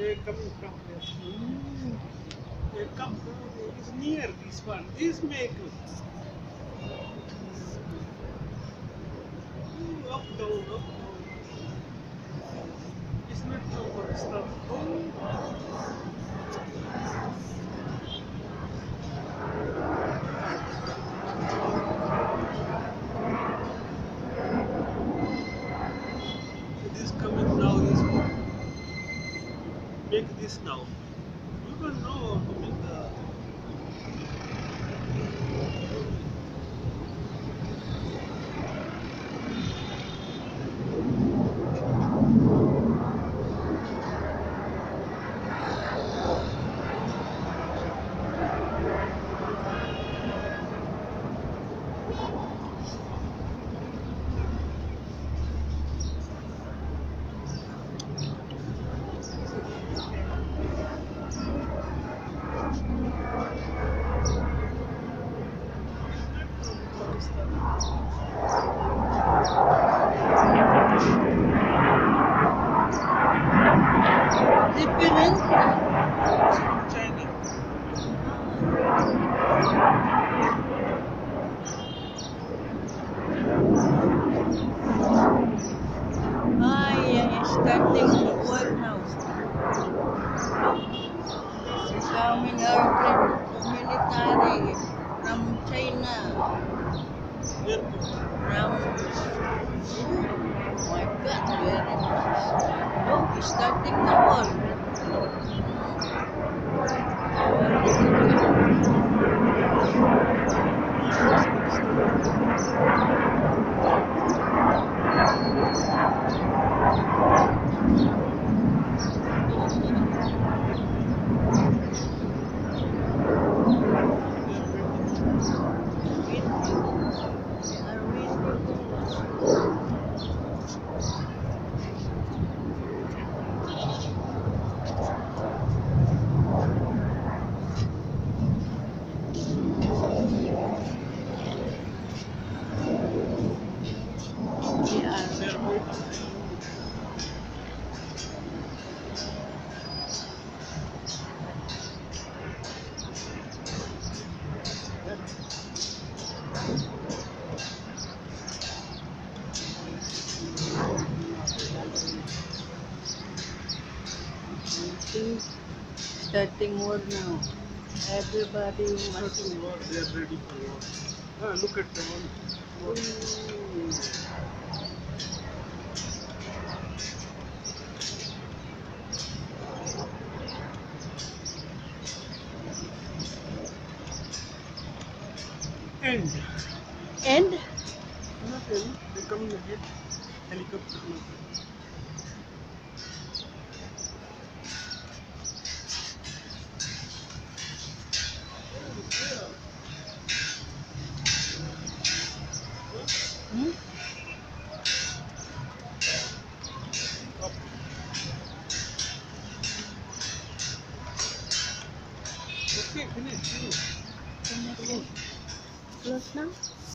They coming from there. They come from it's near this one. This make up down, up down. It's not over stuff. This coming now is make this now. You don't know how to make the. Different? China. Yeah, starting to work now. Coming airplane military from China. Airport. From my God, very much. Look, starting the war. Starting war now. Everybody must. Starting war, they are ready for war. Look at the one. End. And Not end. They coming ahead. Helicopter. Okay, finish. close now.